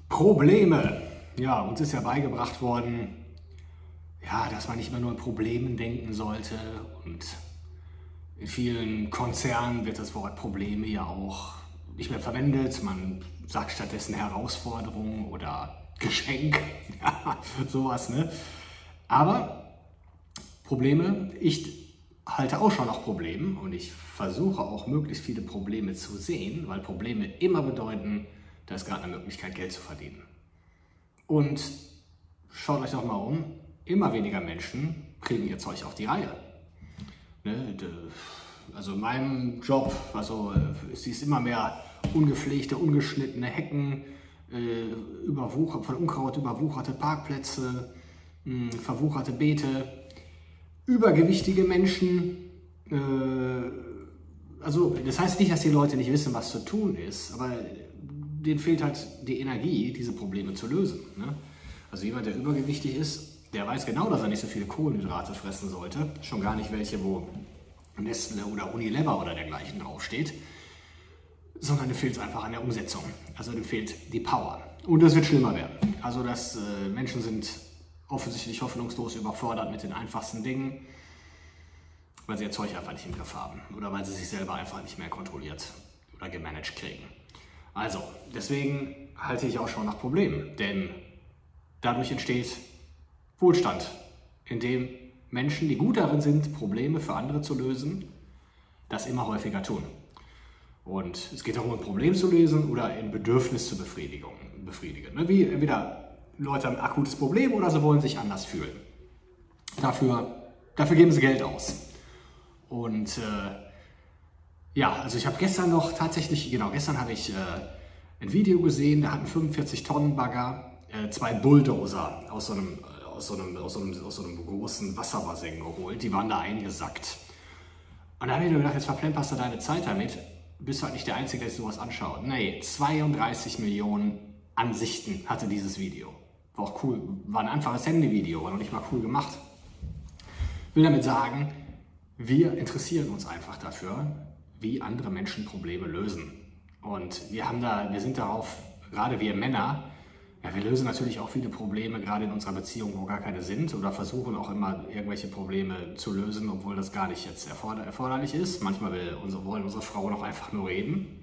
Probleme. Ja, uns ist ja beigebracht worden, ja, dass man nicht mehr nur in Problemen denken sollte. Und in vielen Konzernen wird das Wort Probleme ja auch nicht mehr verwendet. Man sagt stattdessen Herausforderung oder Geschenk, ja, sowas, ne? Aber Probleme, ich halte auch schon nach Problemen und ich versuche auch möglichst viele Probleme zu sehen, weil Probleme immer bedeuten, da ist gerade eine Möglichkeit, Geld zu verdienen. Und schaut euch doch mal um, immer weniger Menschen kriegen ihr Zeug auf die Reihe. Ne? Also in meinem Job, also es ist immer mehr ungepflegte, ungeschnittene Hecken, von Unkraut überwucherte Parkplätze, verwucherte Beete, übergewichtige Menschen. Also das heißt nicht, dass die Leute nicht wissen, was zu tun ist, aber denen fehlt halt die Energie, diese Probleme zu lösen. Ne? Also jemand, der übergewichtig ist, der weiß genau, dass er nicht so viele Kohlenhydrate fressen sollte. Schon gar nicht welche, wo Nestle oder Unilever oder dergleichen draufsteht. Sondern dem fehlt es einfach an der Umsetzung. Also dem fehlt die Power. Und das wird schlimmer werden. Also Menschen sind offensichtlich hoffnungslos überfordert mit den einfachsten Dingen, weil sie ihr Zeug einfach nicht im Griff haben. Oder weil sie sich selber einfach nicht mehr kontrolliert oder gemanagt kriegen. Also, deswegen halte ich auch schon nach Problemen, denn dadurch entsteht Wohlstand, indem Menschen, die gut darin sind, Probleme für andere zu lösen, das immer häufiger tun. Und es geht darum, ein Problem zu lösen oder ein Bedürfnis zu befriedigen. Wie entweder Leute haben ein akutes Problem oder sie wollen sich anders fühlen. Dafür geben sie Geld aus. Und ja, also ich habe gestern habe ich ein Video gesehen, da hatten 45-Tonnen-Bagger 2 Bulldozer aus so einem großen Wasserbassin geholt. Die waren da eingesackt. Und da habe ich mir gedacht, jetzt verplemperst du deine Zeit damit, bist du halt nicht der Einzige, der sich sowas anschaut. Nee, 32 Millionen Ansichten hatte dieses Video. War auch cool, war ein einfaches Handyvideo, war noch nicht mal cool gemacht. Ich will damit sagen, wir interessieren uns einfach dafür, wie andere Menschen Probleme lösen. Und wir sind darauf, gerade wir Männer, ja, wir lösen natürlich auch viele Probleme, gerade in unserer Beziehung, wo gar keine sind, oder versuchen auch immer irgendwelche Probleme zu lösen, obwohl das gar nicht jetzt erforderlich ist. Manchmal wollen unsere Frauen auch einfach nur reden.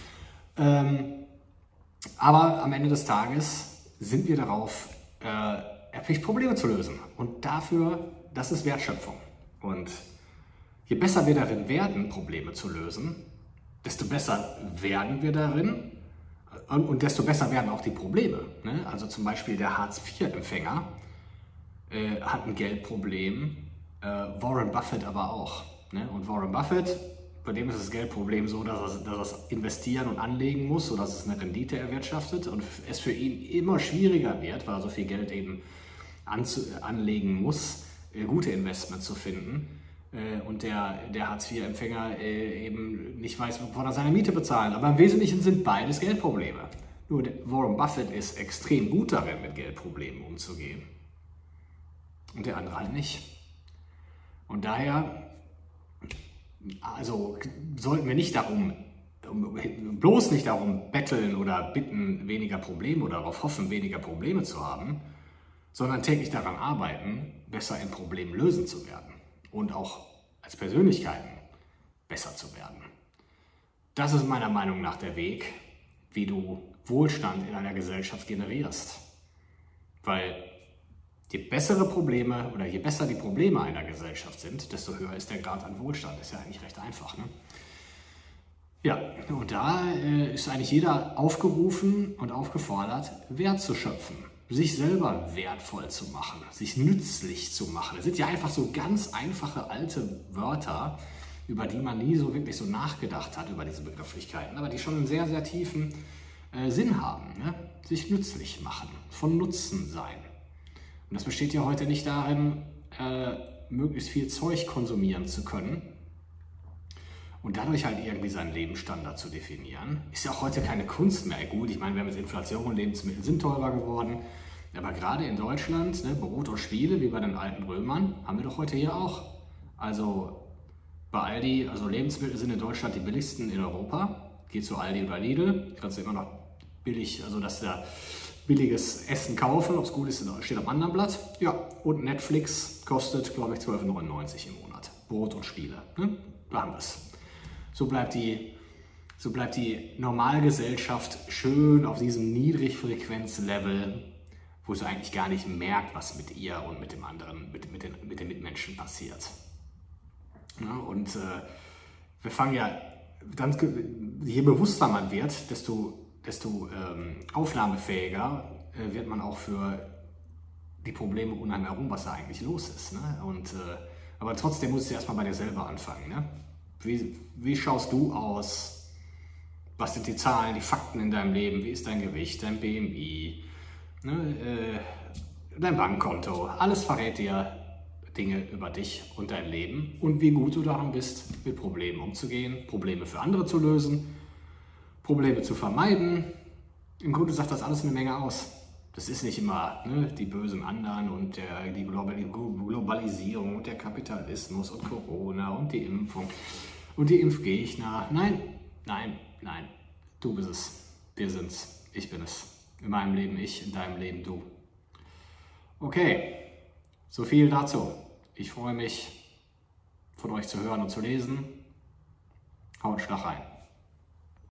Aber am Ende des Tages sind wir darauf erpicht, Probleme zu lösen. Und das ist Wertschöpfung. Und je besser wir darin werden, Probleme zu lösen, desto besser werden wir darin und desto besser werden auch die Probleme. Ne? Also zum Beispiel der Hartz-IV-Empfänger hat ein Geldproblem, Warren Buffett aber auch. Ne? Und Warren Buffett, bei dem ist das Geldproblem so, dass er es investieren und anlegen muss, sodass es eine Rendite erwirtschaftet und es für ihn immer schwieriger wird, weil er so viel Geld eben anlegen muss, gute Investments zu finden. Und der Hartz-IV-Empfänger eben nicht weiß, wovon er seine Miete bezahlen. Aber im Wesentlichen sind beides Geldprobleme. Nur Warren Buffett ist extrem gut darin, mit Geldproblemen umzugehen. Und der andere halt nicht. Und daher, also sollten wir bloß nicht darum betteln oder bitten, weniger Probleme oder darauf hoffen, weniger Probleme zu haben, sondern täglich daran arbeiten, besser in Problemen lösen zu werden. Und auch als Persönlichkeiten besser zu werden. Das ist meiner Meinung nach der Weg, wie du Wohlstand in einer Gesellschaft generierst. Weil je besser die Probleme einer Gesellschaft sind, desto höher ist der Grad an Wohlstand. Ist ja eigentlich recht einfach, ne? Ja, und da ist eigentlich jeder aufgerufen und aufgefordert, Wert zu schöpfen. Sich selber wertvoll zu machen, sich nützlich zu machen. Das sind ja einfach so ganz einfache alte Wörter, über die man nie so wirklich so nachgedacht hat, über diese Begrifflichkeiten, aber die schon einen sehr, sehr tiefen Sinn haben. Ne? Sich nützlich machen, von Nutzen sein. Und das besteht ja heute nicht darin, möglichst viel Zeug konsumieren zu können und dadurch halt irgendwie seinen Lebensstandard zu definieren. Ist ja auch heute keine Kunst mehr. Gut, ich meine, wir haben jetzt Inflation und Lebensmittel sind teurer geworden. Aber gerade in Deutschland, ne, Brot und Spiele, wie bei den alten Römern, haben wir doch heute hier auch. Also bei Aldi, also Lebensmittel sind in Deutschland die billigsten in Europa. Geh zu Aldi oder Lidl, kannst du immer noch billig, also dass der billiges Essen kaufen, ob es gut ist, steht am anderen Blatt. Ja, und Netflix kostet, glaube ich, 12,99 € im Monat. Brot und Spiele. Ne? Da haben wir es. So bleibt die Normalgesellschaft schön auf diesem Niedrigfrequenzlevel, wo sie eigentlich gar nicht merkt, was mit ihr und mit dem anderen, mit den Mitmenschen passiert. Ja, und wir fangen ja, je bewusster man wird, desto aufnahmefähiger wird man auch für die Probleme um einen herum, was da eigentlich los ist. Ne? Aber trotzdem musst du erstmal bei dir selber anfangen. Ne? Wie schaust du aus? Was sind die Zahlen, die Fakten in deinem Leben? Wie ist dein Gewicht, dein BMI, ne? Dein Bankkonto? Alles verrät dir Dinge über dich und dein Leben und wie gut du daran bist, mit Problemen umzugehen, Probleme für andere zu lösen, Probleme zu vermeiden. Im Grunde sagt das alles eine Menge aus. Das ist nicht immer, ne, die bösen anderen und die Globalisierung und der Kapitalismus und Corona und die Impfung und die Impfgegner. Nein, nein, nein. Du bist es. Wir sind's. Ich bin es. In meinem Leben ich, in deinem Leben du. Okay, so viel dazu. Ich freue mich, von euch zu hören und zu lesen. Haut Schlag rein.